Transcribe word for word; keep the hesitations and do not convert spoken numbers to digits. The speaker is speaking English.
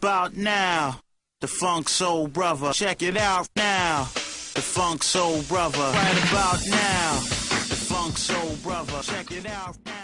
about now. The Funk Soul Brother. Check it out now. The Funk Soul Brother. Right about now. The Funk Soul Brother. Check it out now.